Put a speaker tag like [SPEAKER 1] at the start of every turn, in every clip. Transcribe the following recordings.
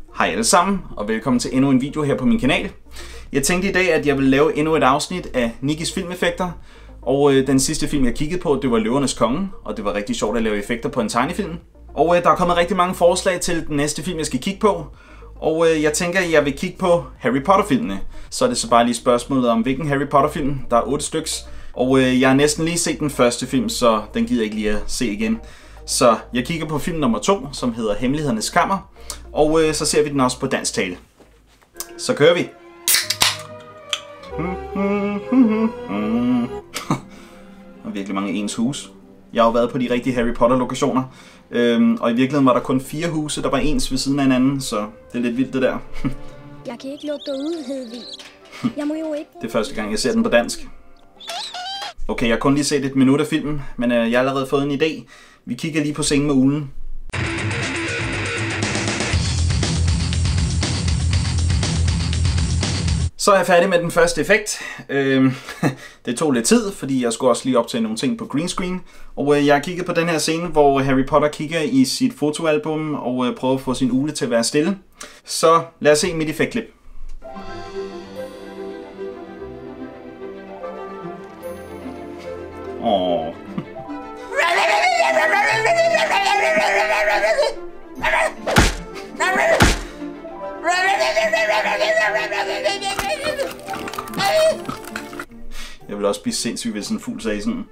[SPEAKER 1] Hej alle sammen, og velkommen til endnu en video her på min kanal. Jeg tænkte i dag, at jeg ville lave endnu et afsnit af Nikkis filmeffekter. Og den sidste film, jeg kiggede på, det var Løvernes Konge, og det var rigtig sjovt at lave effekter på en tegnefilm. Og der er kommet rigtig mange forslag til den næste film, jeg skal kigge på. Og jeg tænker, at jeg vil kigge på Harry Potter-filmene. Så er det så bare lige spørgsmålet om, hvilken Harry Potter-film. Der er 8 styks. Og jeg har næsten lige set den første film, så den gider jeg ikke lige at se igen. Så jeg kigger på film nummer 2, som hedder Hemmelighedernes Kammer. Og så ser vi den også på dansk tale. Så kører vi! Der er virkelig mange ens hus. Jeg har jo været på de rigtige Harry Potter lokationer. Og i virkeligheden var der kun 4 huse, der var ens ved siden af hinanden, så det er lidt vildt det der.
[SPEAKER 2] Jeg kan ikke lukke dig ud, Hedvig. Jeg må jo ikke.
[SPEAKER 1] Det er første gang, jeg ser den på dansk. Okay, jeg har kun lige set et minut af filmen, men jeg har allerede fået en idé. Vi kigger lige på scenen med uglen. Så er jeg færdig med den første effekt. Det tog lidt tid, fordi jeg skulle også lige optage nogle ting på green screen. Og jeg har kigget på den her scene, hvor Harry Potter kigger i sit fotoalbum og prøver at få sin ugle til at være stille. Så lad os se mit effektklip. Åh. Jeg vil også blive sindssyg, hvis sådan en fugl sagde sådan.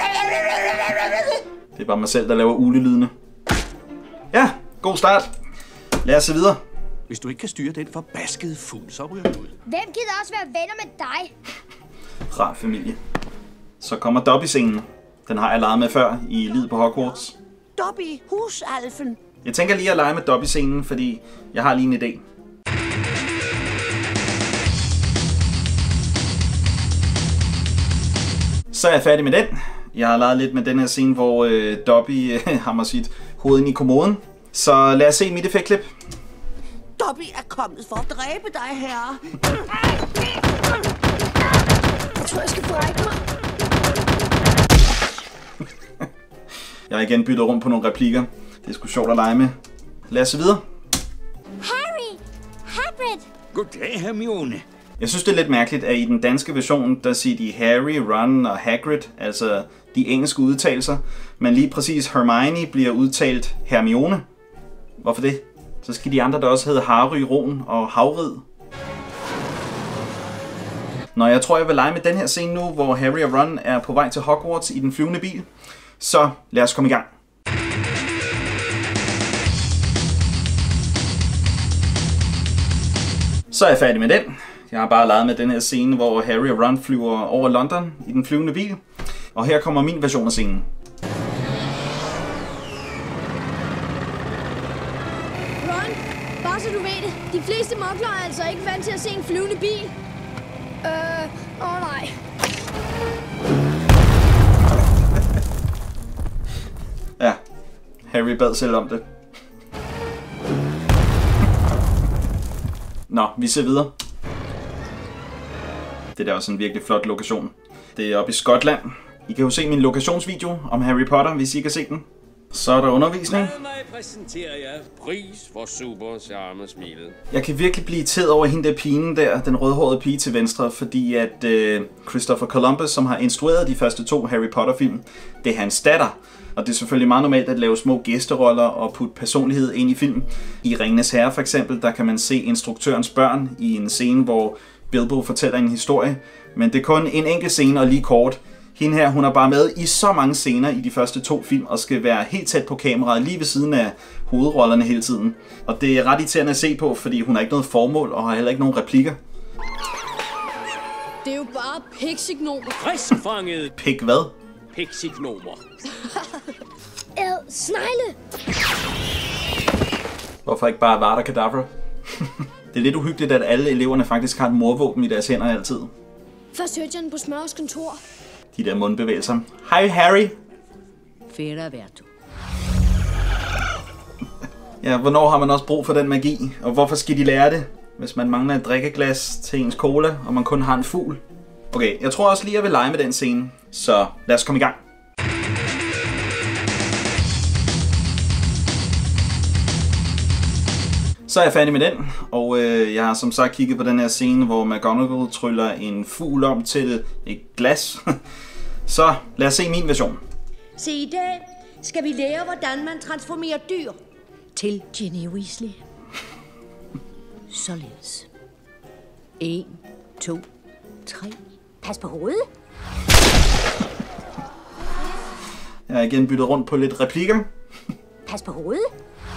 [SPEAKER 1] Det er bare mig selv, der laver uglelydene. Ja, god start. Lad os se videre.
[SPEAKER 3] Hvis du ikke kan styre den forbaskede fugl, så ryger du ud.
[SPEAKER 2] Hvem gider også være venner med dig?
[SPEAKER 1] Rar familie. Så kommer Dobby-scenen. Den har jeg leget med før i Livet på Hogwarts.
[SPEAKER 4] Dobby, husalfen.
[SPEAKER 1] Jeg tænker lige at lege med Dobby-scenen, fordi jeg har lige en idé. Så er jeg færdig med den. Jeg har leget lidt med den her scene, hvor Dobby hammer sit hoved ind i kommoden. Så lad os se mit effektklip.
[SPEAKER 4] Dobby er kommet for at dræbe dig, herre.
[SPEAKER 2] Jeg tror, jeg skal brække mig.
[SPEAKER 1] Jeg har igen byttet rundt på nogle replikker. Det er sgu sjovt at lege med. Lad os se videre.
[SPEAKER 2] Harry! Hagrid!
[SPEAKER 3] Goddag, Hermione.
[SPEAKER 1] Jeg synes, det er lidt mærkeligt, at i den danske version, der siger de Harry, Ron og Hagrid, altså de engelske udtalelser, men lige præcis Hermione bliver udtalt Hermione. Hvorfor det? Så skal de andre der også hedde Harry, Ron og Hagrid. Nå, jeg tror, jeg vil lege med den her scene nu, hvor Harry og Ron er på vej til Hogwarts i den flyvende bil. Så lad os komme i gang. Så er jeg færdig med den. Jeg har bare leget med den her scene, hvor Harry og Ron flyver over London i den flyvende bil. Og her kommer min version af scenen.
[SPEAKER 2] Ron, bare så du ved det. De fleste mokler er altså ikke vant til at se en flyvende bil. Nej.
[SPEAKER 1] Ja, Harry bad selv om det. Nå, vi ser videre. Det er da også en virkelig flot lokation. Det er oppe i Skotland. I kan jo se min lokationsvideo om Harry Potter, hvis I ikke har set den. Så er der undervisning.
[SPEAKER 5] Lad mig præsentere jer. Pris for super charme smilet.
[SPEAKER 1] Jeg kan virkelig blive irriteret over hende der pigen der, den rødhårede pige til venstre, fordi at Christopher Columbus, som har instrueret de første 2 Harry Potter-film, det er hans datter. Og det er selvfølgelig meget normalt at lave små gæsteroller og putte personlighed ind i film. I Ringenes Herre for eksempel, der kan man se instruktørens børn i en scene, hvor Bilbo fortæller en historie. Men det er kun en enkelt scene og lige kort. Hende her, hun er bare med i så mange scener i de første 2 film, og skal være helt tæt på kameraet, lige ved siden af hovedrollerne hele tiden. Og det er ret irriterende at se på, fordi hun har ikke noget formål, og har heller ikke nogen replikker.
[SPEAKER 6] Det er jo bare piksignomer.
[SPEAKER 5] Friskfanget
[SPEAKER 1] Pik hvad?
[SPEAKER 5] pixignomer.
[SPEAKER 2] Snegle!
[SPEAKER 1] Hvorfor ikke bare Avada Kedavra? Det er lidt uhyggeligt, at alle eleverne faktisk har et mordvåben i deres hænder altid.
[SPEAKER 2] Først hørte jeg den på Smørres kontor.
[SPEAKER 1] De der mundbevægelser. Hej Harry!
[SPEAKER 4] Fætter Verto.
[SPEAKER 1] Ja, hvornår har man også brug for den magi? Og hvorfor skal de lære det? Hvis man mangler et drikkeglas til ens cola, og man kun har en fugl. Okay, jeg tror også lige, jeg vil lege med den scene. Så lad os komme i gang. Så er jeg færdig med den, og jeg har som sagt kigget på den her scene, hvor McGonagall tryller en fugl om til et glas. Så lad os se min version.
[SPEAKER 4] Se, i dag skal vi lære, hvordan man transformerer dyr til
[SPEAKER 2] Ginny Weasley.
[SPEAKER 4] således. 1, 2, 3.
[SPEAKER 2] Pas på hovedet.
[SPEAKER 1] Jeg har igen byttet rundt på lidt replikker.
[SPEAKER 2] Pas på hovedet.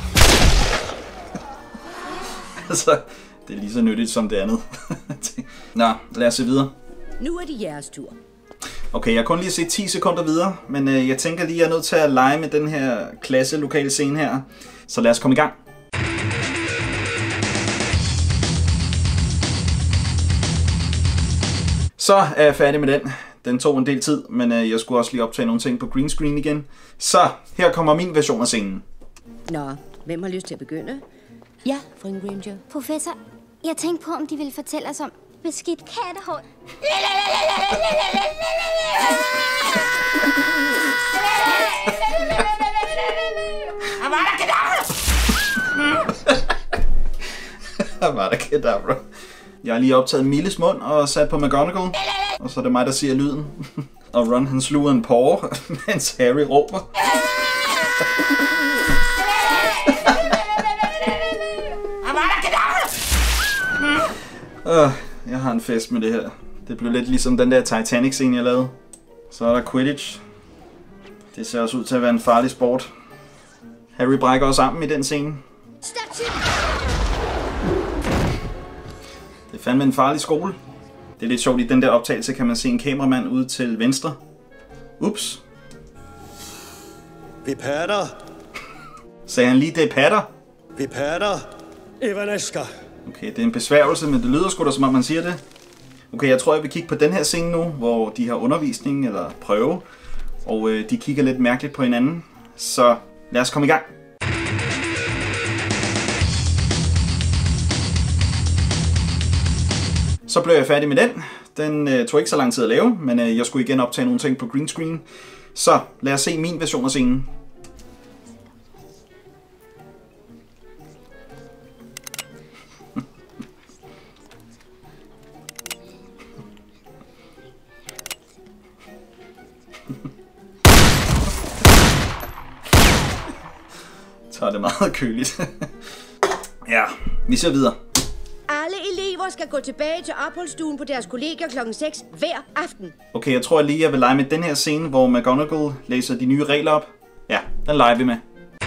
[SPEAKER 1] Altså, det er lige så nyttigt som det andet. Nå, lad os se videre.
[SPEAKER 4] Nu er det jeres tur.
[SPEAKER 1] Okay, jeg har kun lige set 10 sekunder videre, men jeg tænker lige, at jeg er nødt til at lege med den her klasselokale scene her. Så lad os komme i gang. Så er jeg færdig med den. Den tog en del tid, men jeg skulle også lige optage nogle ting på green screen igen. Så her kommer min version af scenen.
[SPEAKER 4] Nå, hvem har lyst til at begynde? Ja, Frank Granger.
[SPEAKER 7] Professor, jeg tænkte på, om de ville fortælle os om beskidt kattehår.
[SPEAKER 1] Avada Kedavra. Jeg har lige optaget Milles mund og sat på McGonagall. Og så er det mig, der siger lyden. Og Ron han sluger en porre, mens Harry råber. Jeg har en fest med det her. Det blev lidt ligesom den der Titanic-scene, jeg lavede. Så er der Quidditch. Det ser også ud til at være en farlig sport. Harry brækker også armen i den scene. Det er fandme en farlig skole. Det er lidt sjovt, i den der optagelse kan man se en kameramand ude til venstre. Ups.
[SPEAKER 8] Vi patter.
[SPEAKER 1] Sagde han lige, det er patter?
[SPEAKER 8] Vi patter. Evaneska.
[SPEAKER 1] Okay, det er en besværgelse, men det lyder sgu da, som om man siger det. Okay, jeg tror, jeg vil kigge på den her scene nu, hvor de har undervisning eller prøve. Og de kigger lidt mærkeligt på hinanden. Så lad os komme i gang. Så blev jeg færdig med den. Den tog ikke så lang tid at lave, men jeg skulle igen optage nogle ting på green screen. Så lad os se min version af scenen. Så er det meget køligt. Ja, vi ser videre.
[SPEAKER 4] Alle elever skal gå tilbage til opholdsstuen på deres kollegier kl. 6 hver aften.
[SPEAKER 1] Okay, jeg tror lige, jeg vil lege med den her scene, hvor McGonagall læser de nye regler op. Ja, den leger vi med.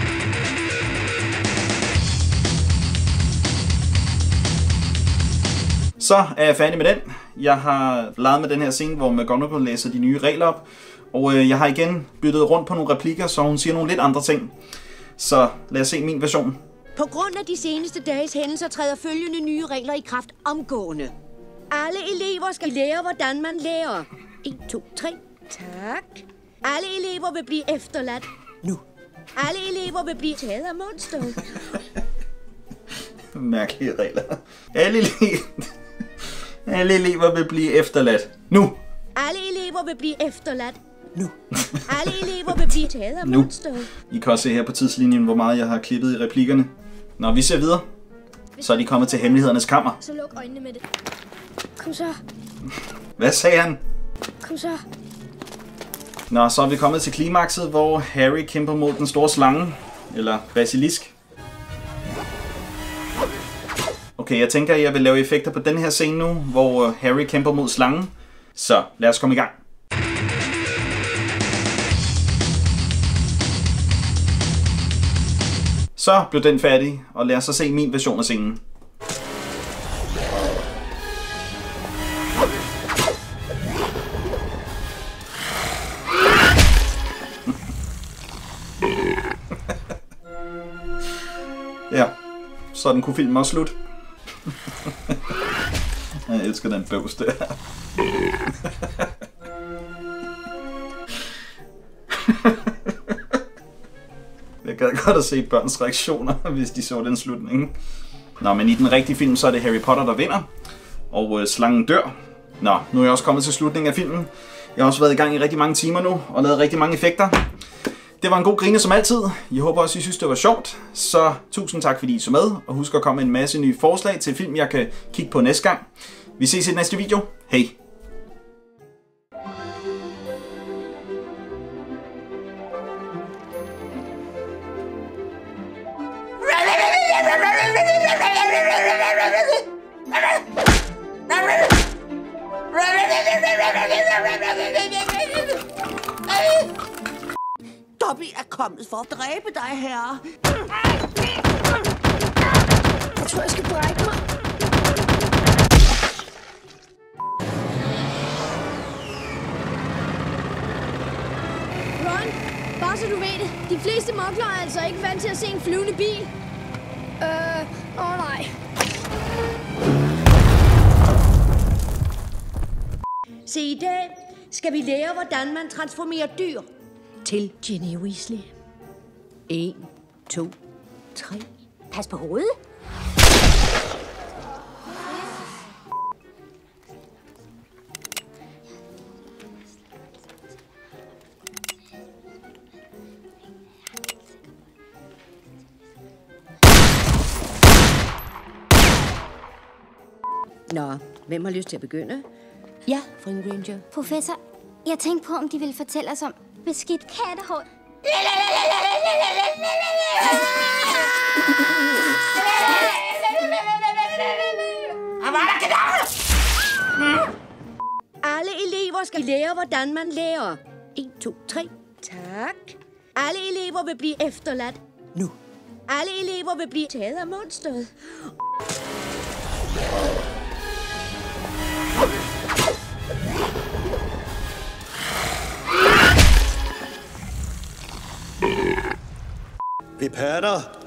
[SPEAKER 1] Så er jeg færdig med den. Jeg har leget med den her scene, hvor McGonagall læser de nye regler op. Og jeg har igen byttet rundt på nogle replikker, så hun siger nogle lidt andre ting. Så lad os se min version.
[SPEAKER 4] På grund af de seneste dages hændelser træder følgende nye regler i kraft omgående. Alle elever skal lære, hvordan man lærer. 1, 2, 3. Tak. Alle elever vil blive efterladt. Nu. Alle elever vil blive taget af monsteret.
[SPEAKER 1] Mærkelige regler. Alle elever vil blive efterladt. Nu.
[SPEAKER 4] Alle elever vil blive efterladt. Nu. Alle elever vil blive taget af monsteret.
[SPEAKER 1] I kan også se her på tidslinjen, hvor meget jeg har klippet i replikkerne. Når vi ser videre, så er de kommet til hemmelighedernes kammer.
[SPEAKER 2] Så luk øjnene med det. Kom så.
[SPEAKER 1] Hvad sagde han?
[SPEAKER 2] Kom så.
[SPEAKER 1] Nå, så er vi kommet til klimakset, hvor Harry kæmper mod den store slange. Eller basilisk. Okay, jeg tænker, at jeg vil lave effekter på den her scene nu, hvor Harry kæmper mod slangen. Så lad os komme i gang. Så blev den færdig, og lad os så se min version af scenen. Ja, sådan kunne filmen også slut. Jeg elsker den bøvs der. Jeg gad godt at se børns reaktioner, hvis de så den slutning. Nå, men i den rigtige film, så er det Harry Potter, der vinder. Og slangen dør. Nå, nu er jeg også kommet til slutningen af filmen. Jeg har også været i gang i rigtig mange timer nu, og lavet rigtig mange effekter. Det var en god griner som altid. Jeg håber også, I synes, det var sjovt. Så tusind tak, fordi I så med. Og husk at komme med en masse nye forslag til film, jeg kan kigge på næste gang. Vi ses i den næste video. Hej!
[SPEAKER 4] Dobby er kommet for at dræbe dig, herre.
[SPEAKER 2] Jeg tror, jeg skal brække mig. Ron, bare så du ved det. De fleste mokler er altså ikke vant til at se en flyvende bil. Nej.
[SPEAKER 4] Se, i dag skal vi lære, hvordan man transformerer dyr til Ginny Weasley. 1, 2, 3.
[SPEAKER 7] Pas på hovedet.
[SPEAKER 4] Nå, hvem har lyst til at begynde? Ja, Frank Granger.
[SPEAKER 7] Professor, jeg tænkte på, om de ville fortælle os om beskidt kattehår.
[SPEAKER 4] Alle elever skal lære, hvordan man lærer. 1, 2, 3. Tak. Alle elever vil blive efterladt nu. Alle elever vil blive taget af monsteret.
[SPEAKER 8] Vi patter.